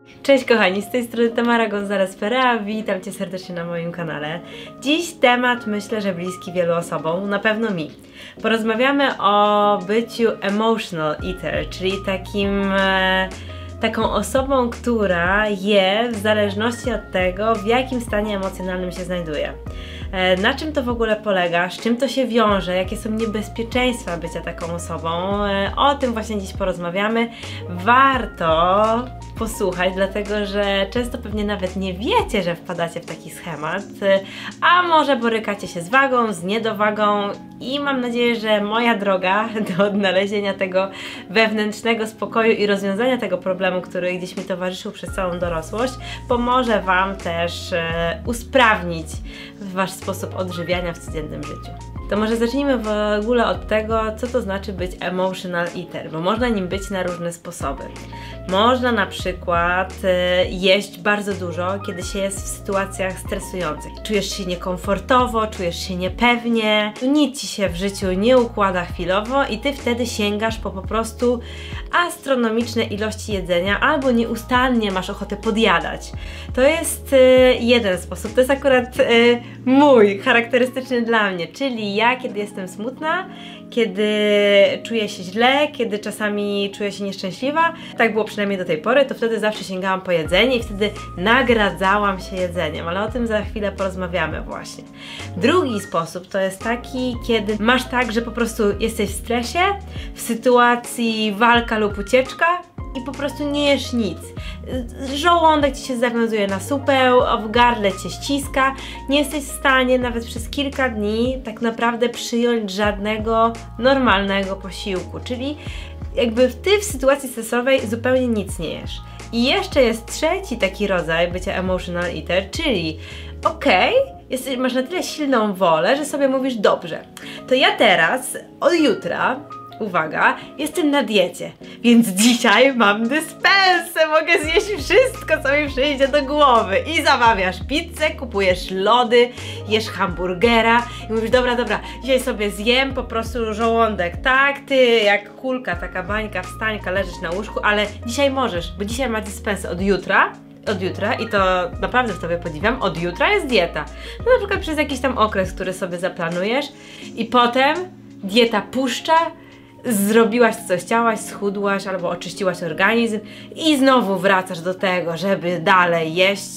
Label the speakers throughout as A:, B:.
A: Cześć kochani, z tej strony Tamara González-Perea, witam Cię serdecznie na moim kanale. Dziś temat myślę, że bliski wielu osobom, na pewno mi. Porozmawiamy o byciu emotional eater, czyli taką osobą, która je w zależności od tego, w jakim stanie emocjonalnym się znajduje. Na czym to w ogóle polega, z czym to się wiąże, jakie są niebezpieczeństwa bycia taką osobą, o tym właśnie dziś porozmawiamy. Warto posłuchać, dlatego że często pewnie nawet nie wiecie, że wpadacie w taki schemat, a może borykacie się z wagą, z niedowagą i mam nadzieję, że moja droga do odnalezienia tego wewnętrznego spokoju i rozwiązania tego problemu, który gdzieś mi towarzyszył przez całą dorosłość, pomoże Wam też usprawnić Wasz sposób odżywiania w codziennym życiu. To może zacznijmy w ogóle od tego, co to znaczy być emotional eater, bo można nim być na różne sposoby. Można na przykład jeść bardzo dużo, kiedy się jest w sytuacjach stresujących. Czujesz się niekomfortowo, czujesz się niepewnie, nic Ci się w życiu nie układa chwilowo i Ty wtedy sięgasz po prostu astronomiczne ilości jedzenia albo nieustannie masz ochotę podjadać. To jest jeden sposób, to jest akurat mój, charakterystyczny dla mnie, czyli ja, kiedy jestem smutna, kiedy czuję się źle, kiedy czasami czuję się nieszczęśliwa, tak było przynajmniej do tej pory, to wtedy zawsze sięgałam po jedzenie i wtedy nagradzałam się jedzeniem, ale o tym za chwilę porozmawiamy właśnie. Drugi sposób to jest taki, kiedy masz tak, że po prostu jesteś w stresie, w sytuacji walka lub ucieczka i po prostu nie jesz nic. Żołądek Ci się zawiązuje na supeł, w gardle Cię ściska, nie jesteś w stanie nawet przez kilka dni tak naprawdę przyjąć żadnego normalnego posiłku, czyli jakby Ty w sytuacji stresowej zupełnie nic nie jesz. I jeszcze jest trzeci taki rodzaj bycia emotional eater, czyli masz na tyle silną wolę, że sobie mówisz, dobrze, to ja teraz od jutra, uwaga, jestem na diecie, więc dzisiaj mam dyspensę, mogę zjeść wszystko, co mi przyjdzie do głowy. I zamawiasz pizzę, kupujesz lody, jesz hamburgera i mówisz, dobra, dzisiaj sobie zjem po prostu żołądek, tak, ty jak kulka, taka bańka, wstańka, leżysz na łóżku, ale dzisiaj możesz, bo dzisiaj masz dyspensę od jutra i to naprawdę w Tobie podziwiam, od jutra jest dieta. No na przykład przez jakiś tam okres, który sobie zaplanujesz i potem dieta puszcza, zrobiłaś co chciałaś, schudłaś albo oczyściłaś organizm i znowu wracasz do tego, żeby dalej jeść,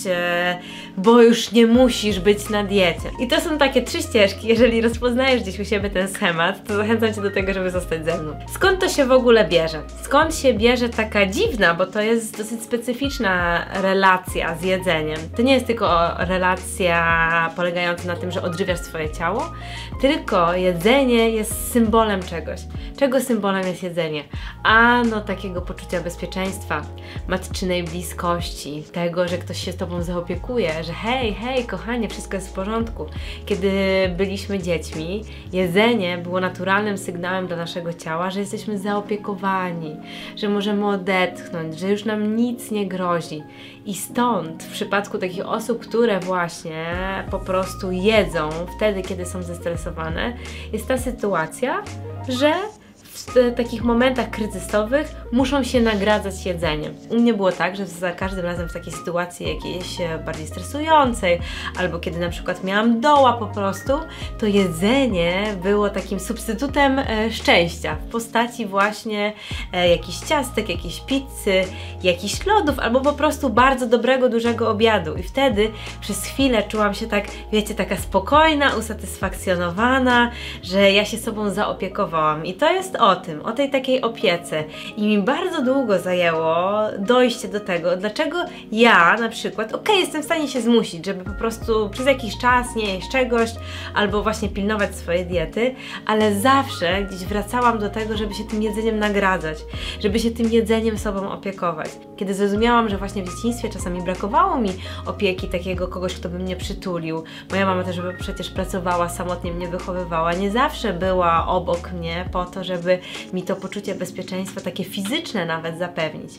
A: bo już nie musisz być na diecie. I to są takie trzy ścieżki. Jeżeli rozpoznajesz gdzieś u siebie ten schemat, to zachęcam Cię do tego, żeby zostać ze mną. Skąd to się w ogóle bierze? Skąd się bierze taka dziwna, bo to jest dosyć specyficzna relacja z jedzeniem. To nie jest tylko relacja polegająca na tym, że odżywiasz swoje ciało, tylko jedzenie jest symbolem czegoś. Czego symbolem jest jedzenie? No takiego poczucia bezpieczeństwa, matczynej bliskości, tego, że ktoś się z Tobą zaopiekuje, że hej, kochanie, wszystko jest w porządku. Kiedy byliśmy dziećmi, jedzenie było naturalnym sygnałem dla naszego ciała, że jesteśmy zaopiekowani, że możemy odetchnąć, że już nam nic nie grozi. I stąd w przypadku takich osób, które właśnie po prostu jedzą wtedy, kiedy są zestresowane, jest ta sytuacja, że w takich momentach kryzysowych muszą się nagradzać jedzeniem. U mnie było tak, że za każdym razem w takiej sytuacji jakiejś bardziej stresującej, albo kiedy na przykład miałam doła po prostu, to jedzenie było takim substytutem szczęścia w postaci właśnie jakichś ciastek, jakiejś pizzy, jakichś lodów, albo po prostu bardzo dobrego, dużego obiadu. I wtedy przez chwilę czułam się tak, wiecie, taka spokojna, usatysfakcjonowana, że ja się sobą zaopiekowałam. I to jest o tej takiej opiece. I mi bardzo długo zajęło dojście do tego, dlaczego ja na przykład, jestem w stanie się zmusić, żeby po prostu przez jakiś czas nie jeść czegoś, albo właśnie pilnować swojej diety, ale zawsze gdzieś wracałam do tego, żeby się tym jedzeniem nagradzać, żeby się tym jedzeniem sobą opiekować. Kiedy zrozumiałam, że właśnie w dzieciństwie czasami brakowało mi opieki, takiego kogoś, kto by mnie przytulił. Moja mama też przecież pracowała, samotnie mnie wychowywała, nie zawsze była obok mnie po to, żeby mi to poczucie bezpieczeństwa, takie fizyczne nawet, zapewnić.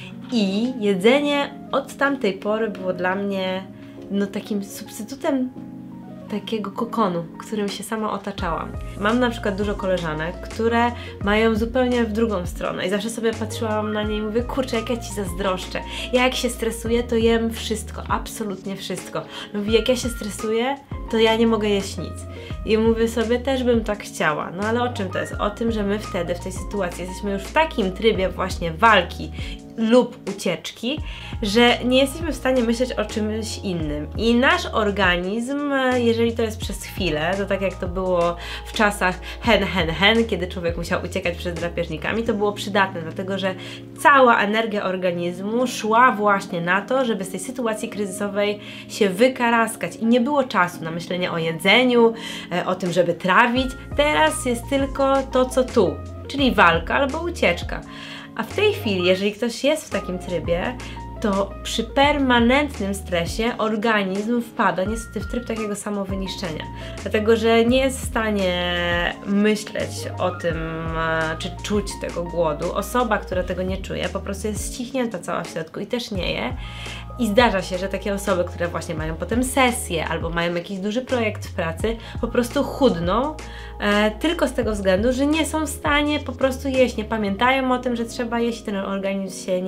A: I jedzenie od tamtej pory było dla mnie takim substytutem takiego kokonu, którym się sama otaczałam. Mam na przykład dużo koleżanek, które mają zupełnie w drugą stronę i zawsze sobie patrzyłam na nie i mówię, kurczę, jak ja Ci zazdroszczę. Ja jak się stresuję, to jem wszystko, absolutnie wszystko. Mówi, jak ja się stresuję, to ja nie mogę jeść nic. I mówię sobie, też bym tak chciała. No ale o czym to jest? O tym, że my wtedy w tej sytuacji jesteśmy już w takim trybie właśnie walki lub ucieczki, że nie jesteśmy w stanie myśleć o czymś innym. I nasz organizm, jeżeli to jest przez chwilę, to tak jak to było w czasach hen, kiedy człowiek musiał uciekać przed drapieżnikami, to było przydatne, dlatego że cała energia organizmu szła właśnie na to, żeby z tej sytuacji kryzysowej się wykaraskać i nie było czasu na myślenie o jedzeniu, o tym, żeby trawić. Teraz jest tylko to, co tu, czyli walka albo ucieczka. A w tej chwili, jeżeli ktoś jest w takim trybie, to przy permanentnym stresie organizm wpada niestety w tryb takiego samowyniszczenia. Dlatego, że nie jest w stanie myśleć o tym, czy czuć tego głodu. Osoba, która tego nie czuje, po prostu jest ściśnięta cała w środku i też nie je. I zdarza się, że takie osoby, które właśnie mają potem sesję albo mają jakiś duży projekt w pracy, po prostu chudną tylko z tego względu, że nie są w stanie po prostu jeść, nie pamiętają o tym, że trzeba jeść, ten organizm się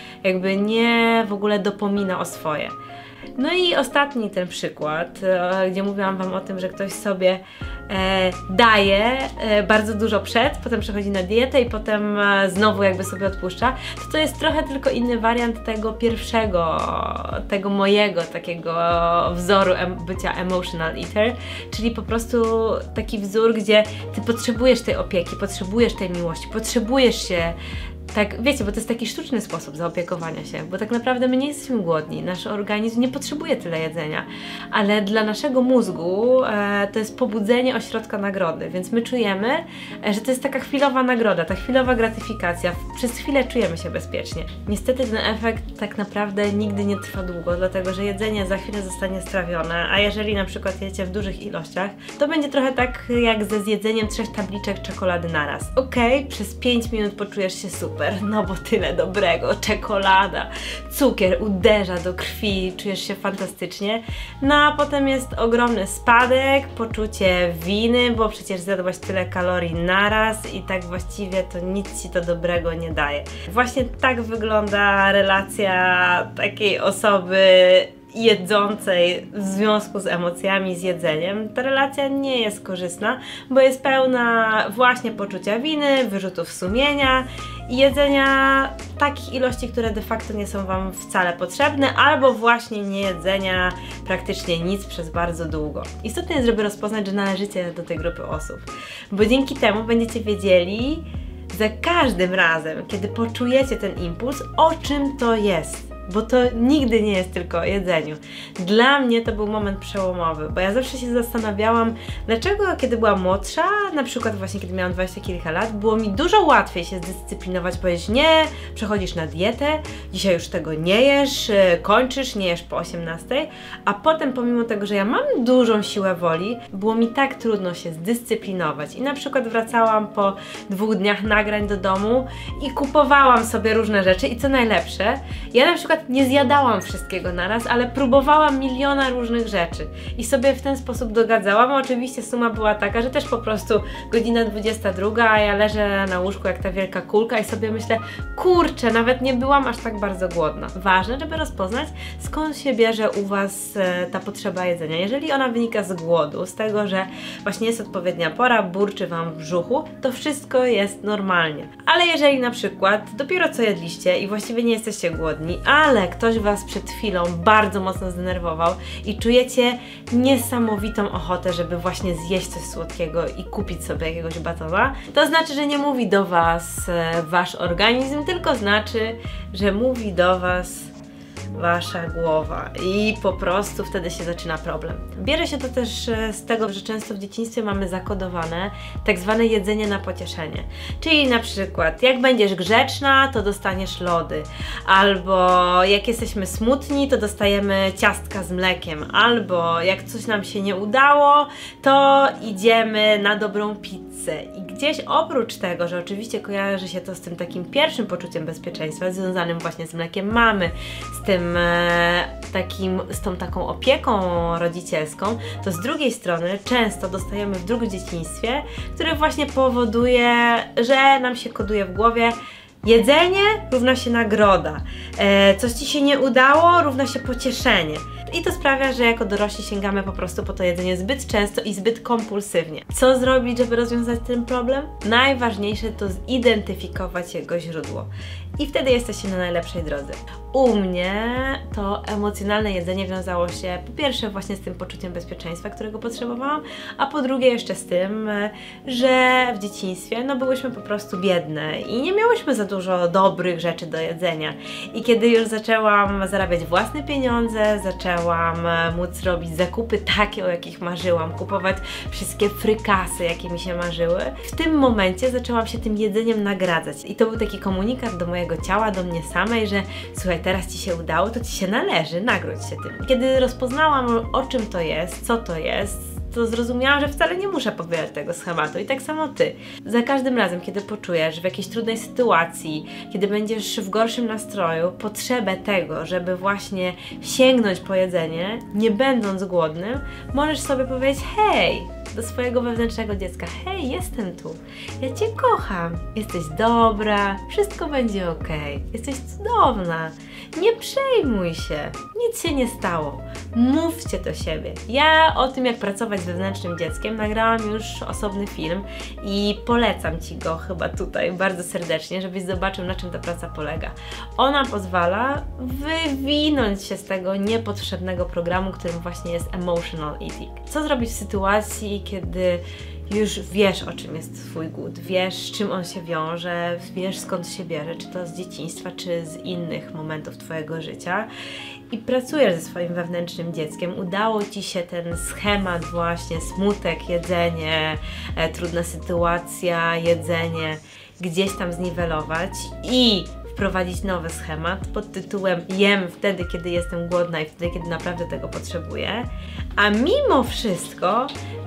A: nie w ogóle dopomina o swoje. No i ostatni ten przykład, gdzie mówiłam Wam o tym, że ktoś sobie daje bardzo dużo przed, potem przechodzi na dietę i potem znowu jakby sobie odpuszcza, to jest trochę tylko inny wariant tego pierwszego, tego mojego takiego wzoru bycia emotional eater, czyli po prostu taki wzór, gdzie Ty potrzebujesz tej opieki, potrzebujesz tej miłości, potrzebujesz się tak, wiecie, bo to jest taki sztuczny sposób zaopiekowania się, bo tak naprawdę my nie jesteśmy głodni, nasz organizm nie potrzebuje tyle jedzenia, ale dla naszego mózgu to jest pobudzenie ośrodka nagrody, więc my czujemy, że to jest taka chwilowa nagroda, ta chwilowa gratyfikacja, przez chwilę czujemy się bezpiecznie. Niestety ten efekt tak naprawdę nigdy nie trwa długo, dlatego że jedzenie za chwilę zostanie strawione, a jeżeli na przykład jecie w dużych ilościach, to będzie trochę tak jak ze zjedzeniem 3 tabliczek czekolady naraz. Okej, przez 5 minut poczujesz się super, no bo tyle dobrego, czekolada, cukier uderza do krwi, czujesz się fantastycznie, no a potem jest ogromny spadek, poczucie winy, bo przecież zjadłaś tyle kalorii naraz i tak właściwie to nic Ci to dobrego nie daje. Właśnie tak wygląda relacja takiej osoby jedzącej w związku z emocjami, z jedzeniem. Ta relacja nie jest korzystna, bo jest pełna właśnie poczucia winy, wyrzutów sumienia i jedzenia takich ilości, które de facto nie są Wam wcale potrzebne, albo właśnie nie jedzenia praktycznie nic przez bardzo długo. Istotne jest, żeby rozpoznać, że należycie do tej grupy osób, bo dzięki temu będziecie wiedzieli za każdym razem, kiedy poczujecie ten impuls, o czym to jest. Bo to nigdy nie jest tylko o jedzeniu. Dla mnie to był moment przełomowy, bo ja zawsze się zastanawiałam, dlaczego kiedy byłam młodsza, na przykład właśnie kiedy miałam 20 kilka lat, było mi dużo łatwiej się zdyscyplinować, powiedzieć nie, przechodzisz na dietę, dzisiaj już tego nie jesz, kończysz, nie jesz po 18, a potem pomimo tego, że ja mam dużą siłę woli, było mi tak trudno się zdyscyplinować i na przykład wracałam po 2 dniach nagrań do domu i kupowałam sobie różne rzeczy i co najlepsze, ja na przykład nie zjadałam wszystkiego naraz, ale próbowałam miliona różnych rzeczy i sobie w ten sposób dogadzałam. Oczywiście suma była taka, że też po prostu godzina 22, a ja leżę na łóżku jak ta wielka kulka i sobie myślę, kurczę, nawet nie byłam aż tak bardzo głodna. Ważne, żeby rozpoznać, skąd się bierze u Was ta potrzeba jedzenia. Jeżeli ona wynika z głodu, z tego, że właśnie jest odpowiednia pora, burczy Wam w brzuchu, to wszystko jest normalnie. Ale jeżeli na przykład dopiero co jedliście i właściwie nie jesteście głodni, ale ktoś Was przed chwilą bardzo mocno zdenerwował i czujecie niesamowitą ochotę, żeby właśnie zjeść coś słodkiego i kupić sobie jakiegoś batona, to znaczy, że nie mówi do Was Wasz organizm, tylko znaczy, że mówi do Was Wasza głowa i po prostu wtedy się zaczyna problem. Bierze się to też z tego, że często w dzieciństwie mamy zakodowane tak zwane jedzenie na pocieszenie. Czyli na przykład, jak będziesz grzeczna, to dostaniesz lody, albo jak jesteśmy smutni, to dostajemy ciastka z mlekiem, albo jak coś nam się nie udało, to idziemy na dobrą pizzę. I gdzieś oprócz tego, że oczywiście kojarzy się to z tym takim pierwszym poczuciem bezpieczeństwa, związanym właśnie z mlekiem mamy, z tym z tą taką opieką rodzicielską, to z drugiej strony często dostajemy wdruk w dzieciństwie, który właśnie powoduje, że nam się koduje w głowie: jedzenie równa się nagroda, coś Ci się nie udało równa się pocieszenie. I to sprawia, że jako dorośli sięgamy po prostu po to jedzenie zbyt często i zbyt kompulsywnie. Co zrobić, żeby rozwiązać ten problem? Najważniejsze to zidentyfikować jego źródło. I wtedy jesteście na najlepszej drodze. U mnie to emocjonalne jedzenie wiązało się po pierwsze właśnie z tym poczuciem bezpieczeństwa, którego potrzebowałam, a po drugie jeszcze z tym, że w dzieciństwie byłyśmy po prostu biedne i nie miałyśmy za dużo dobrych rzeczy do jedzenia. I kiedy już zaczęłam zarabiać własne pieniądze, zaczęłam móc robić zakupy takie, o jakich marzyłam, kupować wszystkie frykasy, jakie mi się marzyły, w tym momencie zaczęłam się tym jedzeniem nagradzać. I to był taki komunikat do mojego ciała, do mnie samej, że słuchaj, teraz Ci się udało, to Ci się należy, nagrodź się tym. Kiedy rozpoznałam, o czym to jest, co to jest, to zrozumiałam, że wcale nie muszę powielać tego schematu. I tak samo Ty. Za każdym razem, kiedy poczujesz w jakiejś trudnej sytuacji, kiedy będziesz w gorszym nastroju, potrzebę tego, żeby właśnie sięgnąć po jedzenie, nie będąc głodnym, możesz sobie powiedzieć: hej, do swojego wewnętrznego dziecka: hej, jestem tu, ja Cię kocham, jesteś dobra, wszystko będzie ok, jesteś cudowna, nie przejmuj się, nic się nie stało, mówcie do siebie. Ja o tym, jak pracować z wewnętrznym dzieckiem, nagrałam już osobny film i polecam Ci go chyba tutaj bardzo serdecznie, żebyś zobaczył, na czym ta praca polega. Ona pozwala wywinąć się z tego niepotrzebnego programu, którym właśnie jest emotional eating. Co zrobić w sytuacji, kiedy już wiesz, o czym jest Twój głód, wiesz, z czym on się wiąże, wiesz, skąd się bierze, czy to z dzieciństwa, czy z innych momentów Twojego życia, i pracujesz ze swoim wewnętrznym dzieckiem, udało Ci się ten schemat właśnie, smutek, jedzenie, trudna sytuacja, jedzenie, gdzieś tam zniwelować i wprowadzić nowy schemat pod tytułem: jem wtedy, kiedy jestem głodna i wtedy, kiedy naprawdę tego potrzebuję, a mimo wszystko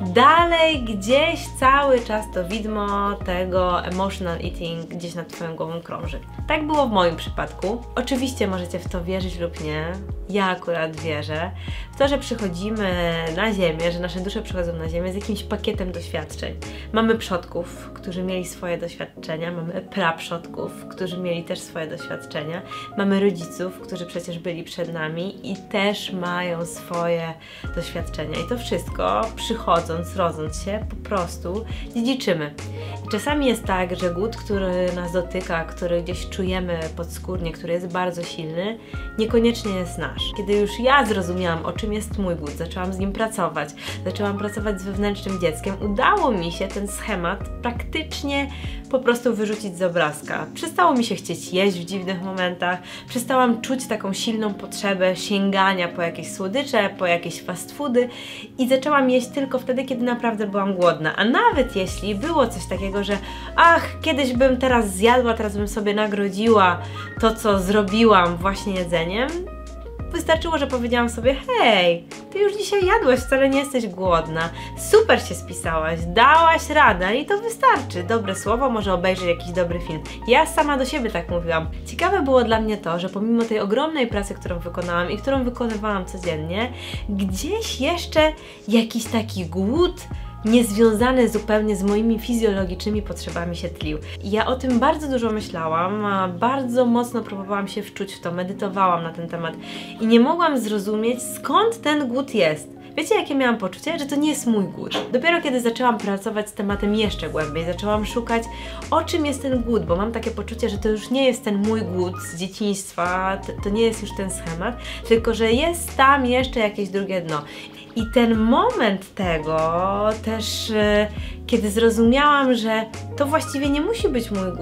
A: dalej gdzieś cały czas to widmo tego emotional eating gdzieś nad Twoją głową krąży. Tak było w moim przypadku. Oczywiście możecie w to wierzyć lub nie. Ja akurat wierzę w to, że przychodzimy na ziemię, że nasze dusze przychodzą na ziemię z jakimś pakietem doświadczeń. Mamy przodków, którzy mieli swoje doświadczenia, mamy praprzodków, którzy mieli też swoje doświadczenia, mamy rodziców, którzy przecież byli przed nami i też mają swoje doświadczenia. I to wszystko, przychodząc, rodząc się, po prostu dziedziczymy. I czasami jest tak, że głód, który nas dotyka, który gdzieś czujemy podskórnie, który jest bardzo silny, niekoniecznie jest nasz. Kiedy już ja zrozumiałam, o czym jest mój głód, zaczęłam z nim pracować, zaczęłam pracować z wewnętrznym dzieckiem, udało mi się ten schemat praktycznie po prostu wyrzucić z obrazka. Przestało mi się chcieć jeść w dziwnych momentach, przestałam czuć taką silną potrzebę sięgania po jakieś słodycze, po jakieś fast foody i zaczęłam jeść tylko wtedy, kiedy naprawdę byłam głodna. A nawet jeśli było coś takiego, że kiedyś bym teraz zjadła, teraz bym sobie nagrodziła to, co zrobiłam właśnie jedzeniem, wystarczyło, że powiedziałam sobie: hej, Ty już dzisiaj jadłaś, wcale nie jesteś głodna, super się spisałaś, dałaś radę i to wystarczy. Dobre słowo, może obejrzeć jakiś dobry film. Ja sama do siebie tak mówiłam. Ciekawe było dla mnie to, że pomimo tej ogromnej pracy, którą wykonałam i którą wykonywałam codziennie, gdzieś jeszcze jakiś taki głód niezwiązany zupełnie z moimi fizjologicznymi potrzebami się tlił. I ja o tym bardzo dużo myślałam, bardzo mocno próbowałam się wczuć w to, medytowałam na ten temat i nie mogłam zrozumieć, skąd ten głód jest. Wiecie, jakie miałam poczucie? Że to nie jest mój głód. Dopiero kiedy zaczęłam pracować z tematem jeszcze głębiej, zaczęłam szukać, o czym jest ten głód, bo mam takie poczucie, że to już nie jest ten mój głód z dzieciństwa, to nie jest już ten schemat, tylko że jest tam jeszcze jakieś drugie dno. I ten moment tego też, kiedy zrozumiałam, że to właściwie nie musi być mój głód,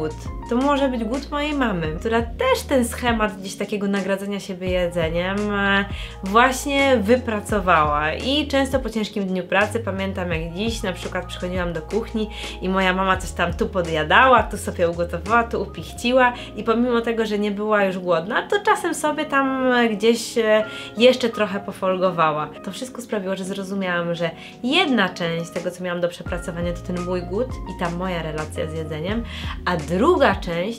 A: To może być głód mojej mamy, która też ten schemat gdzieś takiego nagradzania siebie jedzeniem właśnie wypracowała. I często po ciężkim dniu pracy, pamiętam jak dziś, na przykład przychodziłam do kuchni i moja mama coś tam tu podjadała, tu sobie ugotowała, tu upichciła i pomimo tego, że nie była już głodna, to czasem sobie tam gdzieś jeszcze trochę pofolgowała. To wszystko sprawiło, że zrozumiałam, że jedna część tego, co miałam do przepracowania, to ten mój głód i ta moja relacja z jedzeniem, a druga część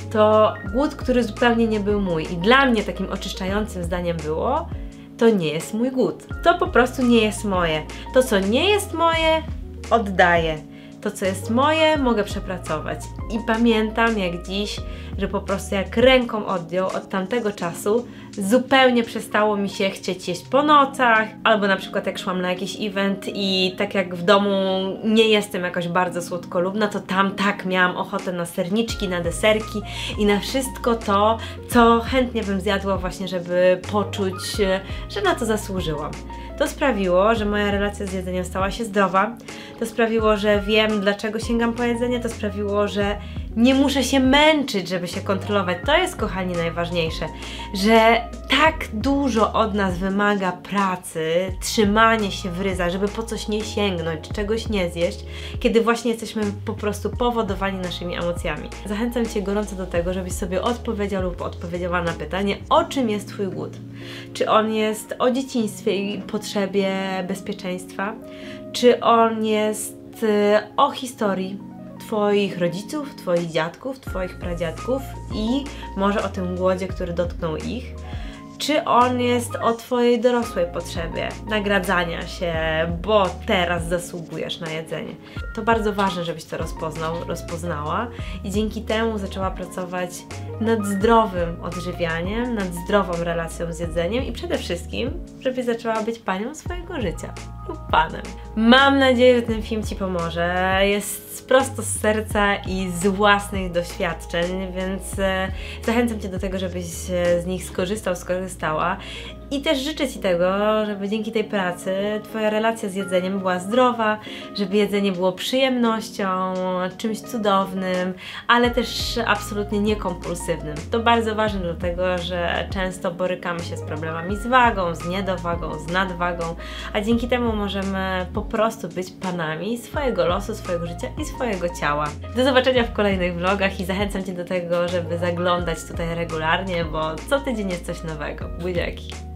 A: to głód, który zupełnie nie był mój. I dla mnie takim oczyszczającym zdaniem było: to nie jest mój głód. To po prostu nie jest moje. To, co nie jest moje, oddaję. To, co jest moje, mogę przepracować. I pamiętam jak dziś, że po prostu jak ręką odjął, od tamtego czasu zupełnie przestało mi się chcieć jeść po nocach, albo na przykład jak szłam na jakiś event i tak jak w domu nie jestem jakoś bardzo słodkolubna, to tam tak miałam ochotę na serniczki, na deserki i na wszystko to, co chętnie bym zjadła właśnie, żeby poczuć, że na to zasłużyłam. To sprawiło, że moja relacja z jedzeniem stała się zdrowa, to sprawiło, że wiem, dlaczego sięgam po jedzenie, to sprawiło, że nie muszę się męczyć, żeby się kontrolować. To jest, kochani, najważniejsze, że tak dużo od nas wymaga pracy, trzymanie się w ryzach, żeby po coś nie sięgnąć, czegoś nie zjeść, kiedy właśnie jesteśmy po prostu powodowani naszymi emocjami. Zachęcam Cię gorąco do tego, żebyś sobie odpowiedział lub odpowiedziała na pytanie, o czym jest Twój głód. Czy on jest o dzieciństwie i potrzebie bezpieczeństwa? Czy on jest o historii Twoich rodziców, Twoich dziadków, Twoich pradziadków i może o tym głodzie, który dotknął ich? Czy on jest o Twojej dorosłej potrzebie nagradzania się, bo teraz zasługujesz na jedzenie? To bardzo ważne, żebyś to rozpoznała i dzięki temu zaczęła pracować nad zdrowym odżywianiem, nad zdrową relacją z jedzeniem i przede wszystkim, żebyś zaczęła być panią swojego życia lub panem. Mam nadzieję, że ten film Ci pomoże. Jest prosto z serca i z własnych doświadczeń, więc zachęcam Cię do tego, żebyś z nich skorzystała. I też życzę Ci tego, żeby dzięki tej pracy Twoja relacja z jedzeniem była zdrowa, żeby jedzenie było przyjemnością, czymś cudownym, ale też absolutnie niekompulsywnym. To bardzo ważne dlatego, że często borykamy się z problemami z wagą, z niedowagą, z nadwagą, a dzięki temu możemy po prostu być panami swojego losu, swojego życia i swojego ciała. Do zobaczenia w kolejnych vlogach i zachęcam Cię do tego, żeby zaglądać tutaj regularnie, bo co tydzień jest coś nowego. Buziaki!